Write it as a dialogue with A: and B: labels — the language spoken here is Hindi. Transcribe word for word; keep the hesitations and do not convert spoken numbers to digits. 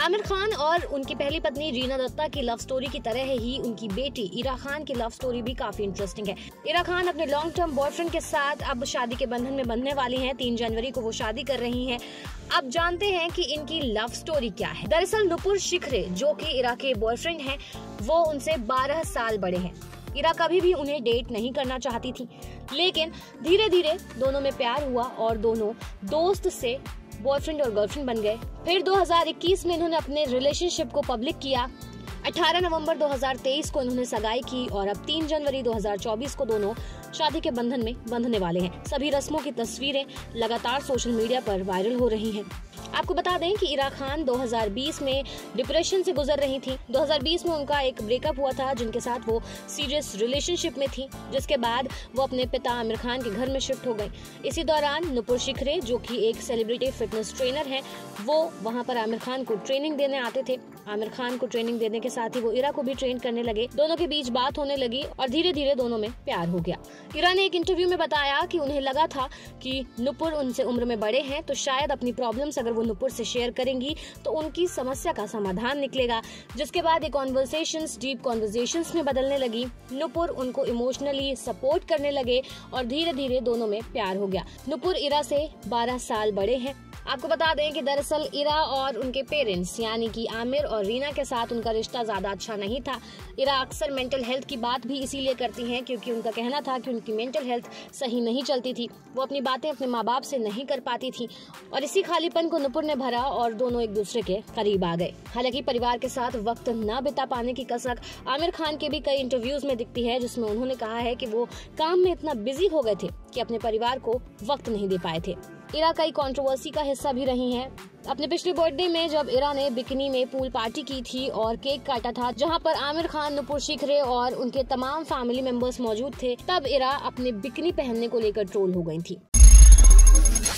A: आमिर खान और उनकी पहली पत्नी रीना दत्ता की लव स्टोरी की तरह ही उनकी बेटी इरा खान की लव स्टोरी भी काफी इंटरेस्टिंग है। इरा खान अपने लॉन्ग टर्म बॉयफ्रेंड के साथ अब शादी के बंधन में बंधने वाली हैं। तीन जनवरी को वो शादी कर रही हैं। अब जानते हैं कि इनकी लव स्टोरी क्या है। दरअसल नुपुर शिखरे, जो कि इरा के बॉयफ्रेंड हैं, वो उनसे बारह साल बड़े हैं। इरा कभी भी उन्हें डेट नहीं करना चाहती थी, लेकिन धीरे धीरे दोनों में प्यार हुआ और दोनों दोस्त से बॉयफ्रेंड और गर्लफ्रेंड बन गए। फिर दो हज़ार इक्कीस में इन्होंने अपने रिलेशनशिप को पब्लिक किया। अठारह नवंबर दो हज़ार तेईस को इन्होंने सगाई की और अब तीन जनवरी दो हज़ार चौबीस को दोनों शादी के बंधन में बंधने वाले हैं। सभी रस्मों की तस्वीरें लगातार सोशल मीडिया पर वायरल हो रही हैं। आपको बता दें कि इरा खान दो हज़ार बीस में डिप्रेशन से गुजर रही थी। दो हज़ार बीस में उनका एक ब्रेकअप हुआ था, जिनके साथ वो सीरियस रिलेशनशिप में थी, जिसके बाद वो अपने पिता आमिर खान के घर में शिफ्ट हो गई। इसी दौरान नुपुर शिखरे, जो कि एक सेलिब्रिटी फिटनेस ट्रेनर हैं, वो वहां पर आमिर खान को ट्रेनिंग देने आते थे। आमिर खान को ट्रेनिंग देने के साथ ही वो इरा को भी ट्रेन करने लगे। दोनों के बीच बात होने लगी और धीरे धीरे दोनों में प्यार हो गया। इरा ने एक इंटरव्यू में बताया कि उन्हें लगा था कि नुपुर उनसे उम्र में बड़े हैं, तो शायद अपनी प्रॉब्लम्स अगर वो नुपुर से शेयर करेंगी तो उनकी समस्या का समाधान निकलेगा। जिसके बाद ये कॉन्वर्सेशंस डीप कॉन्वर्सेशंस में बदलने लगी। नुपुर उनको इमोशनली सपोर्ट करने लगे और धीरे धीरे दोनों में प्यार हो गया। नुपुर इरा से बारह साल बड़े हैं। आपको बता दें कि दरअसल इरा और उनके पेरेंट्स यानी कि आमिर और रीना के साथ उनका रिश्ता ज्यादा अच्छा नहीं था। इरा अक्सर मेंटल हेल्थ की बात भी इसीलिए करती हैं क्योंकि उनका कहना था कि उनकी मेंटल हेल्थ सही नहीं चलती थी। वो अपनी बातें अपने माँ बाप से नहीं कर पाती थी और इसी खालीपन को नुपुर ने भरा और दोनों एक दूसरे के करीब आ गए। हालांकि परिवार के साथ वक्त न बिता पाने की कसक आमिर खान के भी कई इंटरव्यूज में दिखती है, जिसमें उन्होंने कहा है कि वो काम में इतना बिजी हो गए थे कि अपने परिवार को वक्त नहीं दे पाए थे। इरा कई कंट्रोवर्सी का हिस्सा भी रही हैं। अपने पिछले बर्थडे में जब इरा ने बिकिनी में पूल पार्टी की थी और केक काटा था, जहां पर आमिर खान, नुपुर शिखरे और उनके तमाम फैमिली मेंबर्स मौजूद थे, तब इरा अपने बिकिनी पहनने को लेकर ट्रोल हो गई थी।